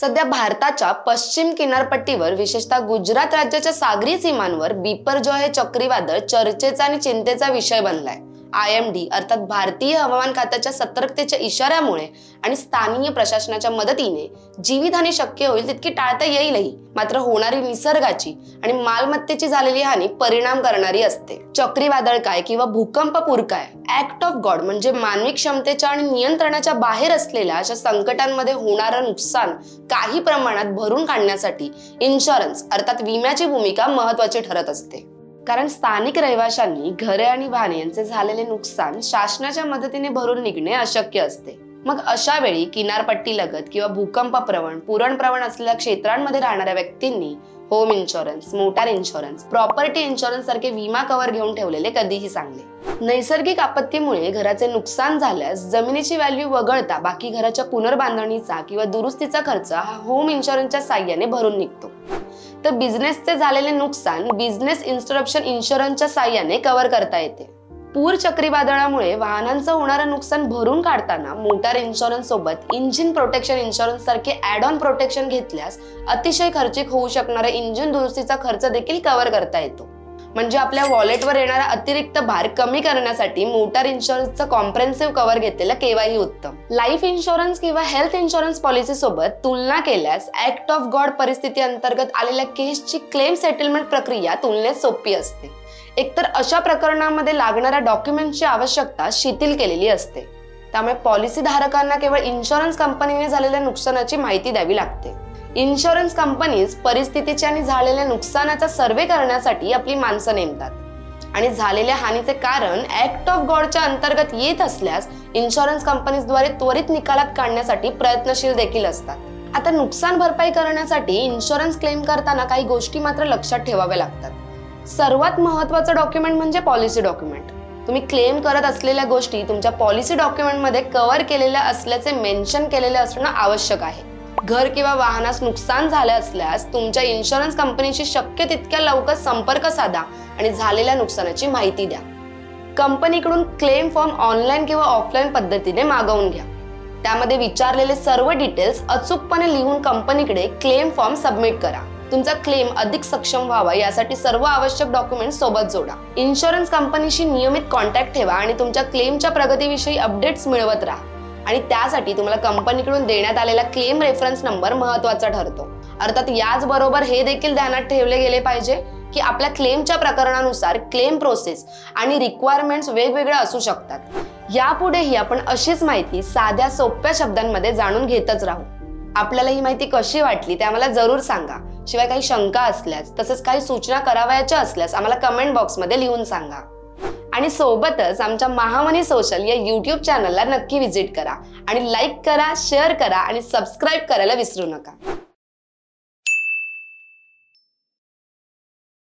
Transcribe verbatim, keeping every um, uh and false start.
सध्या भारताच्या पश्चिम किनारपट्टीवर विशेषतः गुजरात राज्याच्या सागरी सीमांवर बिपरजॉय हे चक्रीवादळ चर्चेचा आणि चिंतेचा विषय बनलाय। आय एम डी अर्थात भारतीय हवामान खात्याच्या सतर्कतेच्या इशाऱ्यामुळे आणि स्थानिक प्रशासनाच्या मदतीने जीवितहानी शक्य होईल तितकी टाळता येईलही, मात्र होणारी निसर्गाची आणि मालमत्तेची झालेली हानी परिणाम करणारी असते। चक्रीवादळ काय किंवा भूकंपपूर काय, ऍक्ट ऑफ गॉड म्हणजे मानवी क्षमतेच्या आणि नियंत्रणाच्या बाहेर असलेल्या अशा संकटांमध्ये होणारं नुकसान काही प्रमाणात भरून काढण्यासाठी इन्शुरन्स अर्थात विम्याची भूमिका महत्त्वाची ठरत असते। कारण स्थानिक रहिवाशांनी घरे आणि वाहने यांचे झालेले नुकसान शासनाच्या मदतीने भरून निघणे अशक्य असते। मग अशा वेळी किनारपट्टी लगत किंवा भूकंप प्रवण पुरण प्रवण असलेल्या क्षेत्रांमध्ये राहणाऱ्या व्यक्तींनी home insurance, motor insurance, property insurance सारखे विमा कव्हर घेऊन ठेवलेले कधीही चांगले। नैसर्गिक आपत्तीमुळे घराचे नुकसान झाल्यास जमिनीची व्हॅल्यू वगळता बाकी घराच्या पुनर्बांधणीचा किंवा दुरुस्तीचा खर्च हा होम इन्शुरन्सच्या साहाय्याने भरून निघतो। तर बिझनेसचे झालेले नुकसान बिझनेस इंटरप्शन इन्शुरन्सच्या साहाय्याने कव्हर करता येते। पूर चक्रीवादळामुळे वाहनांचं होणारं नुकसान भरून काढताना मोटार इन्शुरन्स सोबत इंजिन प्रोटेक्शन इन्शुरन्स सारखे ऍड ऑन प्रोटेक्शन घेतल्यास अतिशय खर्चिक होऊ शकणारा इंजिन दुरुस्तीचा खर्च देखील कव्हर करता येतो। म्हणजे आपल्या वॉलेटवर येणारा अतिरिक्त भार कमी करण्यासाठी मोटार इन्शुरन्सचं कॉम्प्रेहेन्सिव्ह कव्हर घेतलेलं केव्हाही उत्तम। लाईफ इन्शुरन्स किंवा हेल्थ इन्शुरन्स पॉलिसी सोबत तुलना केल्यास ऍक्ट ऑफ गॉड परिस्थिती अंतर्गत आलेल्या केसची क्लेम सेटलमेंट प्रक्रिया तुलनेत सोपी असते। एकतर अशा प्रकरणांमध्ये लागणाऱ्या डॉक्युमेंटची आवश्यकता शिथिल केलेली असते, त्यामुळे पॉलिसी धारकांना केवळ इन्शुरन्स कंपनीने झालेल्या नुकसानाची माहिती द्यावी लागते। इन्शुरन्स कंपनीज परिस्थितीच्या आणि झालेल्या नुकसानाचा सर्वे करण्यासाठी आपली माणसं नेमतात आणि झालेल्या हानीचे कारण ऍक्ट ऑफ गॉडच्या अंतर्गत येत असल्यास इन्शुरन्स कंपनीजद्वारे त्वरित निकालात काढण्यासाठी प्रयत्नशील देखील असतात। आता नुकसान भरपाई करण्यासाठी इन्शुरन्स क्लेम करताना काही गोष्टी मात्र लक्षात ठेवाव्या लागतात। सर्वात महत्त्वाचं डॉक्युमेंट म्हणजे पॉलिसी डॉक्युमेंट। तुम्ही क्लेम करत असलेल्या गोष्टी तुमच्या पॉलिसी डॉक्युमेंटमध्ये कव्हर केलेल्या असल्याचे मेन्शन केलेले असणं आवश्यक आहे। घर किंवा वाहनास नुकसान झाले असल्यास तुमच्या इन्शुरन्स कंपनीशी शक्य तितक्या लवकर संपर्क साधा आणि झालेल्या नुकसानाची माहिती द्या। कंपनीकडून क्लेम फॉर्म ऑनलाईन किंवा ऑफलाईन पद्धतीने मागवून घ्या। त्यामध्ये विचारलेले सर्व डिटेल्स अचूकपणे लिहून कंपनीकडे क्लेम फॉर्म सबमिट करा। तुमचा क्लेम अधिक सक्षम व्हावा यासाठी सर्व आवश्यक डॉक्युमेंट सोबत जोडा। इन्शुरन्स कंपनीशी नियमित कॉन्टॅक्ट ठेवा आणि तुमच्या क्लेमच्या प्रगतीविषयी अपडेट्स मिळवत राहा आणि त्यासाठी तुम्हाला कंपनीकडून देण्यात आलेला क्लेम रेफरन्स नंबर महत्त्वाचा ठरतो। अर्थात याच बरोबर हे देखील ध्यानात ठेवले गेले पाहिजे की आपल्या क्लेमच्या प्रकरणानुसार क्लेम प्रोसेस आणि रिक्वायरमेंट्स वेगवेगळ्या असू शकतात। यापुढेही आपण अशीच माहिती साध्या सोप्या शब्दांमध्ये जाणून घेतच राहू। आपल्याला ही माहिती कशी वाटली ते आम्हाला जरूर सांगा। शिवाय काही शंका असल्यास तसंच काही सूचना करावयाच्या असल्यास आम्हाला कमेंट बॉक्समध्ये लिहून सांगा आणि सोबतच आमच्या महामनी सोशल या यूट्यूब चॅनलला नक्की व्हिजिट करा आणि लाईक करा, शेअर करा आणि सबस्क्राईब करायला विसरू नका।